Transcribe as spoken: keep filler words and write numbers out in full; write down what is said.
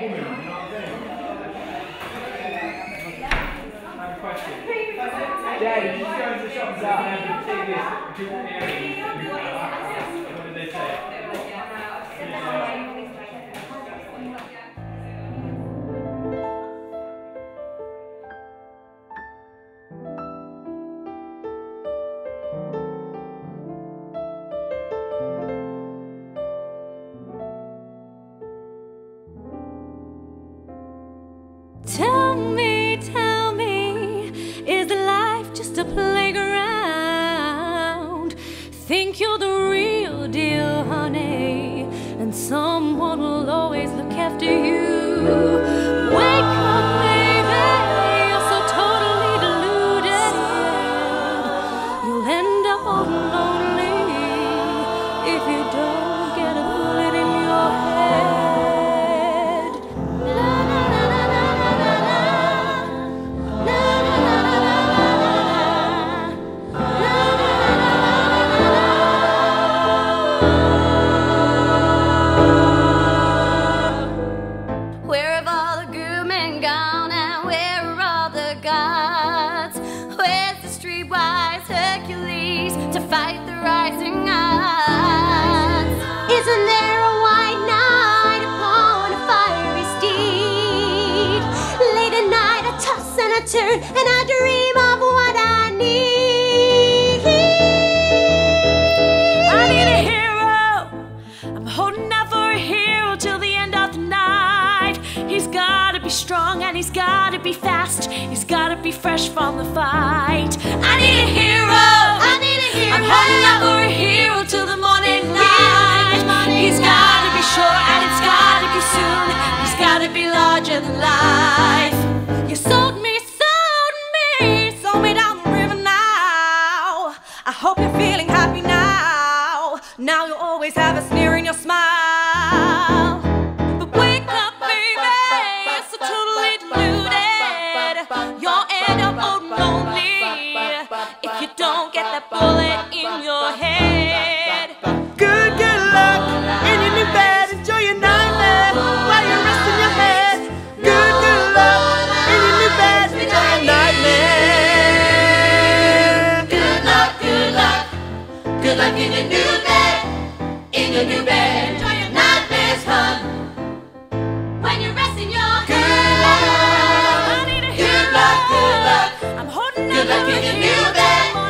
Daddy, just go into the shop and say, take this different area. What did they say? Tell me, tell me, is life just a playground? Think you're the real deal, honey, and someone will always look after you. Wake up, baby, you're so totally deluded. You'll end up all lonely if you don't get a bullet in your head. Where have all the good men gone, and where are all the gods? Where's the streetwise Hercules to fight the rising odds? Isn't there a white knight upon a fiery steed? Late at night I toss and I turn and I dream of what I need. I need a hero. I'm holding out for a hero till the end of the night. He's gotta be strong and he's gotta be fast. He's gotta be fresh from the fight. I need a hero. I need a hero. I'm holding out for a hero till the morning light. He's gotta be sure and it's gotta be soon. He's gotta be larger than life. You sold me, sold me, sold me down the river now. I hope you're feeling happy now. Now you'll always have a sneer in your smile. But wake up, baby, you're so totally deluded. You'll end up old and lonely if you don't get that bullet in your head. Good, good luck in your new bed. Enjoy your nightmare while you're resting your head. Good, good luck in your new bed. Enjoy your nightmare. Good luck, good luck, good luck in your new bed, in your new bed. Enjoy your nightmares fun when you're resting your head. I need a Good luck, good luck, I'm holding good out luck for in a your hero new bed,